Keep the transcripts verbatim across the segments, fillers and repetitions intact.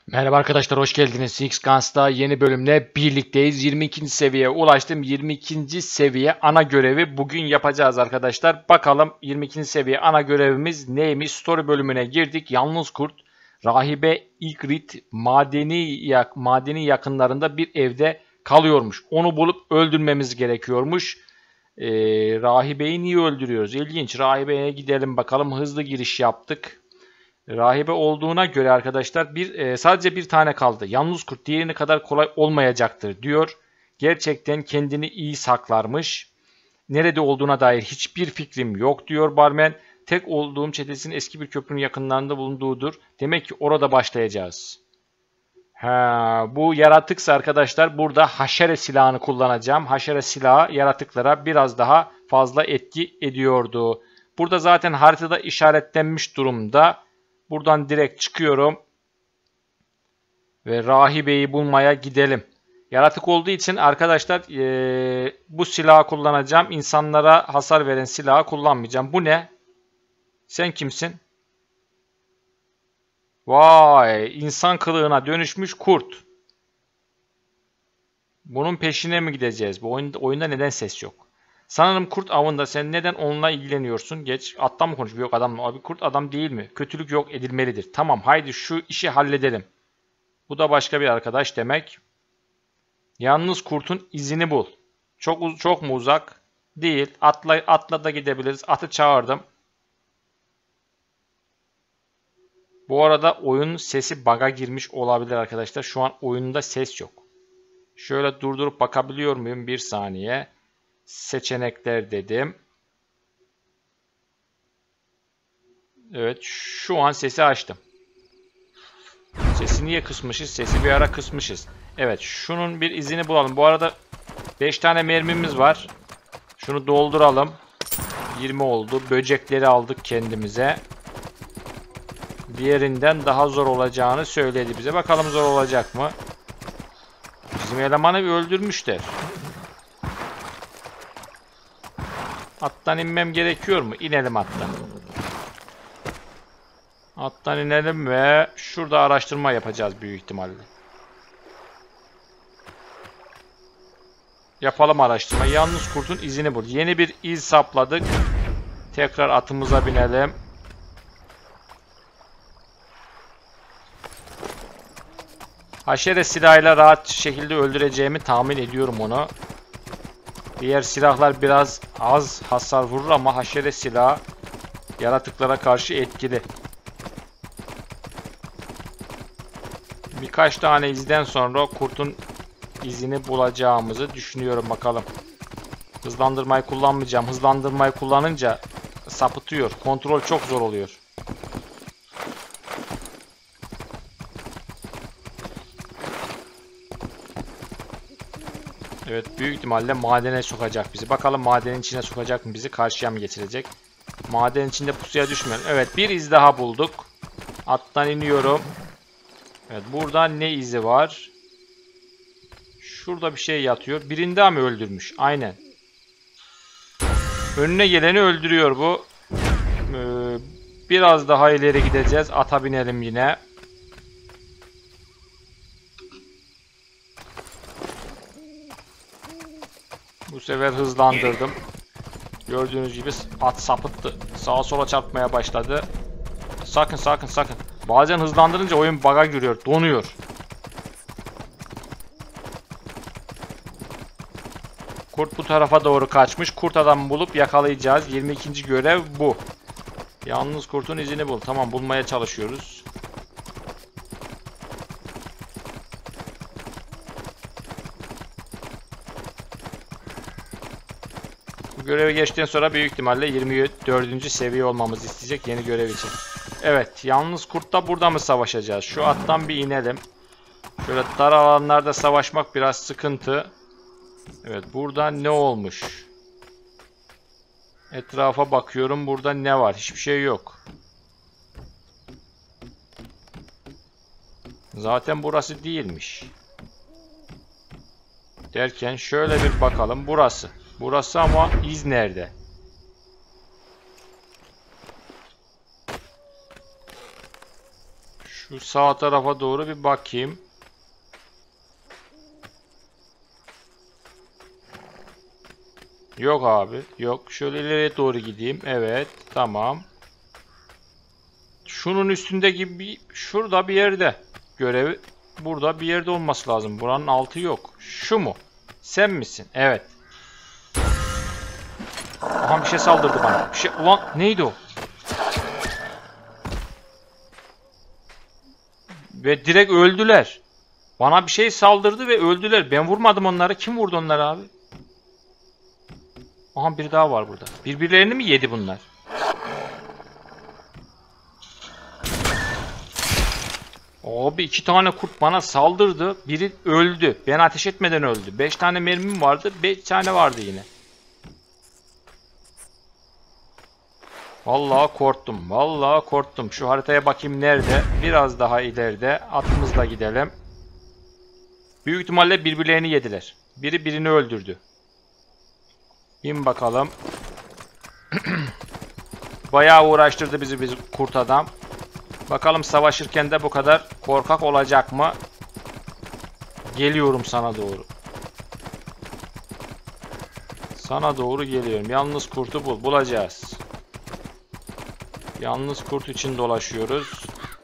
Merhaba arkadaşlar, hoş geldiniz. X-Guns'ta yeni bölümle birlikteyiz. yirmi ikinci seviyeye ulaştım. yirmi ikinci seviye ana görevi bugün yapacağız arkadaşlar. Bakalım yirmi ikinci seviye ana görevimiz neymiş? Story bölümüne girdik. Yalnız kurt, rahibe Ygritte madeni, yak, madeni yakınlarında bir evde kalıyormuş. Onu bulup öldürmemiz gerekiyormuş. Ee, rahibeyi niye öldürüyoruz? İlginç. Rahibeye gidelim bakalım. Hızlı giriş yaptık. Rahibe olduğuna göre arkadaşlar bir e, sadece bir tane kaldı. Yalnız kurt diğerine kadar kolay olmayacaktır diyor. Gerçekten kendini iyi saklarmış. Nerede olduğuna dair hiçbir fikrim yok diyor barmen. Tek olduğum çetesinin eski bir köprünün yakınlarında bulunduğudur. Demek ki orada başlayacağız. Ha, bu yaratıksa arkadaşlar burada haşere silahını kullanacağım. Haşere silahı yaratıklara biraz daha fazla etki ediyordu. Burada zaten haritada işaretlenmiş durumda. Buradan direkt çıkıyorum. Ve rahibeyi bulmaya gidelim. Yaratık olduğu için arkadaşlar ee, bu silahı kullanacağım. İnsanlara hasar veren silahı kullanmayacağım. Bu ne? Sen kimsin? Vay, insan kılığına dönüşmüş kurt. Bunun peşine mi gideceğiz? Bu oyunda, oyunda neden ses yok? Sanırım kurt avında. Sen neden onunla ilgileniyorsun? Geç. Attan mı konuşuyor? Yok, adam mı? Abi kurt adam değil mi? Kötülük yok, edilmelidir. Tamam, haydi şu işi halledelim. Bu da başka bir arkadaş demek. Yalnız kurtun izini bul. Çok çok mu uzak? Değil. Atla, atla da gidebiliriz. Atı çağırdım. Bu arada oyun sesi bug'a girmiş olabilir arkadaşlar. Şu an oyunda ses yok. Şöyle durdurup bakabiliyor muyum? Bir saniye. Seçenekler dedim. Evet, şu an sesi açtım. Sesi niye kısmışız? Sesi bir ara kısmışız. Evet, şunun bir izini bulalım. Bu arada beş tane mermimiz var. Şunu dolduralım. yirmi oldu. Böcekleri aldık kendimize. Diğerinden daha zor olacağını söyledi bize. Bakalım zor olacak mı? Bizim elemanı bir öldürmüşler. Attan inmem gerekiyor mu? İnelim attan. Attan inelim ve şurada araştırma yapacağız büyük ihtimalle. Yapalım araştırma. Yalnız kurtun izini bul. Yeni bir iz sapladık. Tekrar atımıza binelim. Haşere silahıyla rahat şekilde öldüreceğimi tahmin ediyorum onu. Diğer silahlar biraz az hasar vurur ama haşere silahı yaratıklara karşı etkili. Birkaç tane izden sonra kurtun izini bulacağımızı düşünüyorum bakalım. Hızlandırmayı kullanmayacağım. Hızlandırmayı kullanınca sapıtıyor. Kontrol çok zor oluyor. Evet, büyük ihtimalle madene sokacak bizi. Bakalım madenin içine sokacak mı bizi? Karşıya mı getirecek? Madenin içinde pusuya düşmeyelim. Evet, bir iz daha bulduk. Attan iniyorum. Evet, burada ne izi var? Şurada bir şey yatıyor. Birini daha mı öldürmüş? Aynen. Önüne geleni öldürüyor bu. Ee, biraz daha ileri gideceğiz. Ata binelim yine. Bu sefer hızlandırdım. Gördüğünüz gibi at sapıttı. Sağa sola çarpmaya başladı. Sakın sakın sakın. Bazen hızlandırınca oyun bug'a giriyor. Donuyor. Kurt bu tarafa doğru kaçmış. Kurt adamı bulup yakalayacağız. yirmi ikinci görev bu. Yalnız kurtun izini bul. Tamam, bulmaya çalışıyoruz. Bu görevi geçtikten sonra büyük ihtimalle yirmi dördüncü seviye olmamızı isteyecek yeni görev için. Evet, yalnız kurtla burada mı savaşacağız? Şu attan bir inelim. Şöyle dar alanlarda savaşmak biraz sıkıntı. Evet, burada ne olmuş? Etrafa bakıyorum. Burada ne var? Hiçbir şey yok. Zaten burası değilmiş. Derken şöyle bir bakalım. Burası. Burası ama iz nerede? Şu sağ tarafa doğru bir bakayım. Yok abi. Yok. Şöyle ileriye doğru gideyim. Evet. Tamam. Şunun üstünde gibi bir, şurada bir yerde. Görevi burada bir yerde olması lazım. Buranın altı yok. Şu mu? Sen misin? Evet. Aha bir şey saldırdı bana. Bir şey... Ulan neydi o? Ve direkt öldüler. Bana bir şey saldırdı ve öldüler. Ben vurmadım onları. Kim vurdu onları abi? Aha bir daha var burada. Birbirlerini mi yedi bunlar? Abi iki tane kurt bana saldırdı. Biri öldü. Ben ateş etmeden öldü. Beş tane mermim vardı. Beş tane vardı yine. Vallahi korktum. Vallahi korktum. Şu haritaya bakayım nerede? Biraz daha ileride. Atımızla gidelim. Büyük ihtimalle birbirlerini yediler. Biri birini öldürdü. Bin bakalım. Bayağı uğraştırdı bizi biz kurt adam. Bakalım savaşırken de bu kadar korkak olacak mı? Geliyorum sana doğru. Sana doğru geliyorum. Yalnız kurtu bul. Bulacağız. Yalnız kurt için dolaşıyoruz.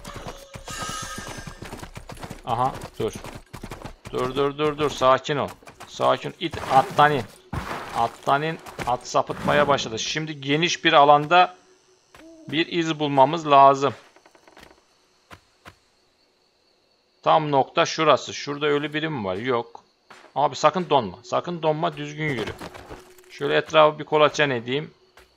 Aha dur. Dur dur dur dur. Sakin ol. Sakin. İt attan in. Attan in. At sapıtmaya başladı. Şimdi geniş bir alanda bir iz bulmamız lazım. Tam nokta şurası. Şurada ölü biri mi var? Yok. Abi sakın donma. Sakın donma. Düzgün yürü. Şöyle etrafı bir kolaçan edeyim.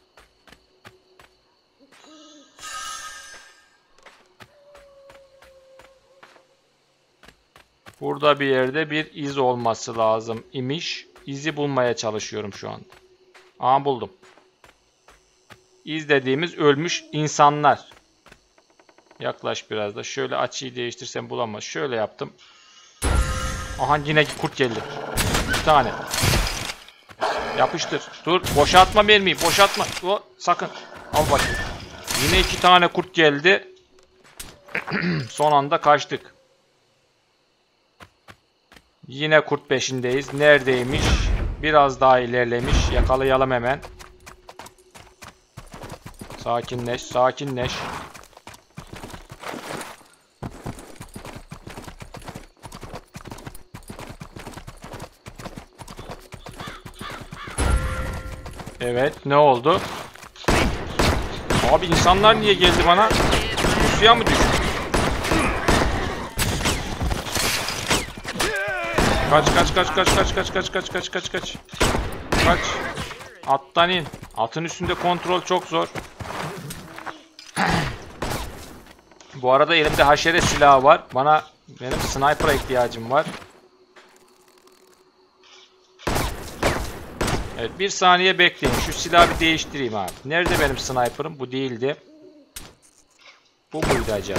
Burada bir yerde bir iz olması lazım imiş. İzi bulmaya çalışıyorum şu anda. Aa buldum. İz dediğimiz ölmüş insanlar. Yaklaş biraz da. Şöyle açıyı değiştirsem bulamaz. Şöyle yaptım. Aha yine kurt geldi. Bir tane. Yapıştır. Dur. Boşaltma mermiyi. Boşaltma. O, sakın. Al bakayım. Yine iki tane kurt geldi. Son anda kaçtık. Yine kurt peşindeyiz. Neredeymiş? Biraz daha ilerlemiş. Yakalayalım hemen. Sakinleş. Sakinleş. Evet. Ne oldu? Abi insanlar niye geldi bana? Suya mı düştü? Kaç kaç kaç kaç kaç kaç kaç kaç kaç kaç kaç. Kaç. Attan in. Atın üstünde kontrol çok zor. Bu arada elimde haşere silahı var. Bana benim sniper'a ihtiyacım var. Evet bir saniye bekleyin. Şu silahı bir değiştireyim abi. Nerede benim sniper'ım? Bu değildi. Bu muydu acaba?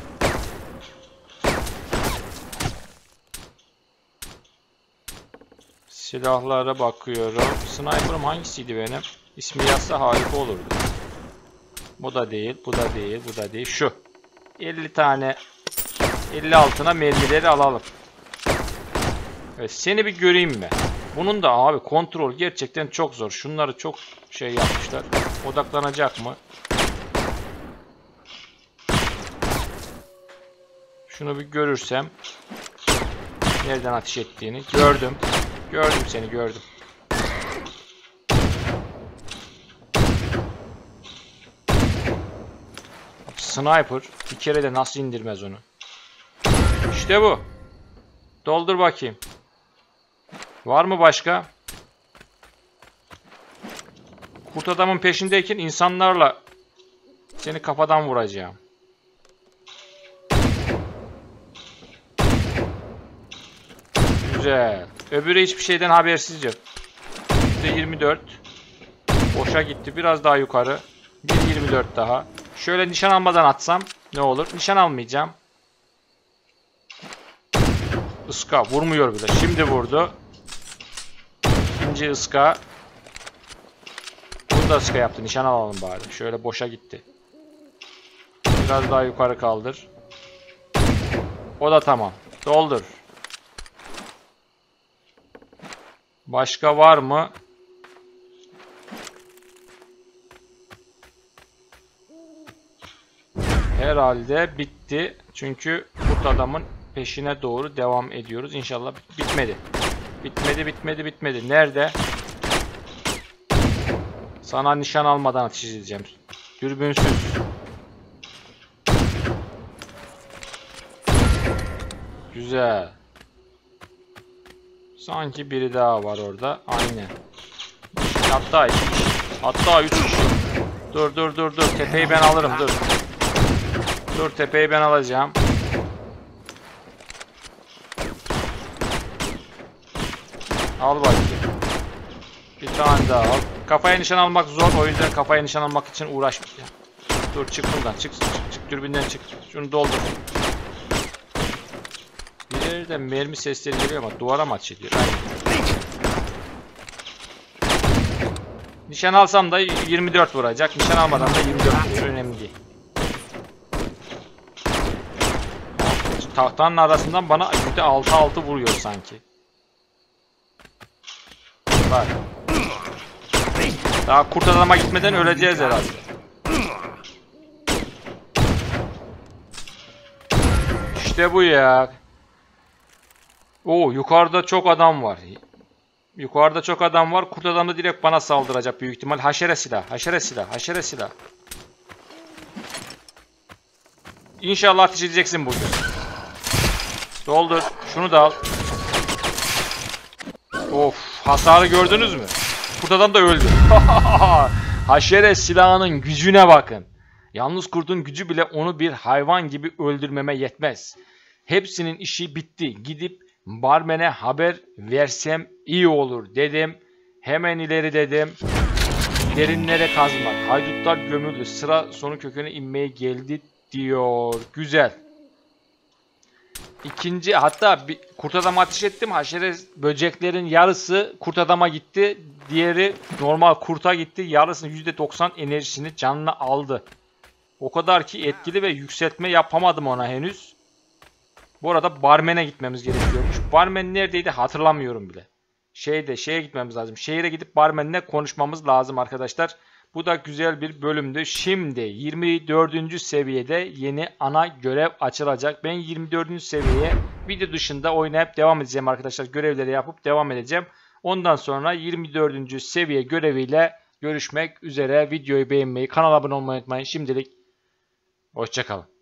Silahlara bakıyorum. Sniper'ım hangisiydi benim? İsmi yazsa harika olurdu. Bu da değil, bu da değil, bu da değil. Şu. elli tane elli altına mermileri alalım. Evet, seni bir göreyim mi? Bunun da abi kontrol gerçekten çok zor. Şunları çok şey yapmışlar. Odaklanacak mı? Şunu bir görürsem. Nereden ateş ettiğini gördüm. Gördüm seni gördüm. Sniper bir kere de nasıl indirmez onu? İşte bu. Doldur bakayım. Var mı başka? Kurt adamın peşindeyken insanlarla seni kafadan vuracağım. Güzel. Öbürü hiçbir şeyden habersizce. yüzde yirmi dört. Boşa gitti. Biraz daha yukarı. bir yirmi dört daha. Şöyle nişan almadan atsam ne olur? Nişan almayacağım. Iska vurmuyor bile. Şimdi vurdu. İkinci ıska. Bunu da ıska yaptı. Nişan alalım bari. Şöyle boşa gitti. Biraz daha yukarı kaldır. O da tamam. Doldur. Başka var mı? Herhalde bitti. Çünkü kurt adamın peşine doğru devam ediyoruz. İnşallah bitmedi. Bitmedi, bitmedi, bitmedi. Nerede? Sana nişan almadan ateş edeceğim. Dürbünsüz. Güzel. Sanki biri daha var orada. Aynen. Hatta iki kişi. Hatta üç kişi. Dur dur dur dur. Tepeyi ben alırım. Dur. Dur tepeyi ben alacağım. Al bakayım. Bir tane daha al. Kafaya nişan almak zor. O yüzden kafaya nişan almak için uğraşmayacağım. Dur çık buradan. Çık çık çık. Dürbünden çık. Şunu doldur. Bir yerden mermi sesleri geliyor ama duvara mı ateş ediyor? Nişan alsam da yirmi dört vuracak. Nişan almadan da yirmi dört vuruyor. Önemli değil. Tahtanın arasından bana yüzde altı altı vuruyor sanki. Bak. Daha kurt adama gitmeden öleceğiz herhalde. İşte bu ya. Oo, yukarıda çok adam var. Yukarıda çok adam var. Kurt adam da direkt bana saldıracak büyük ihtimal. Haşere silah, haşere silah, haşere silah. İnşallah ateş edeceksin bugün. Doldur. Şunu da al. Of, hasarı gördünüz mü? Kurt adam da öldü. Haşere silahının gücüne bakın. Yalnız kurtun gücü bile onu bir hayvan gibi öldürmeme yetmez. Hepsinin işi bitti. Gidip barmene haber versem iyi olur dedim. Hemen ileri dedim. Derinlere kazmak. Haydutlar gömüldü. Sıra sonu köküne inmeye geldi diyor. Güzel. İkinci, hatta bir kurt adama ateş ettim. Haşere böceklerin yarısı kurt adama gitti. Diğeri normal kurta gitti. Yarısının yüzde doksan enerjisini canına aldı. O kadar ki etkili ve yükseltme yapamadım ona henüz. Bu arada barmene gitmemiz gerekiyormuş. Barmen neredeydi hatırlamıyorum bile. Şeyde şeye gitmemiz lazım. Şehire gidip barmenle konuşmamız lazım arkadaşlar. Bu da güzel bir bölümdü. Şimdi yirmi dördüncü seviyede yeni ana görev açılacak. Ben yirmi dördüncü seviyeye video dışında oynayıp devam edeceğim arkadaşlar. Görevleri yapıp devam edeceğim. Ondan sonra yirmi dördüncü seviye göreviyle görüşmek üzere. Videoyu beğenmeyi, kanala abone olmayı unutmayın. Şimdilik hoşça kalın.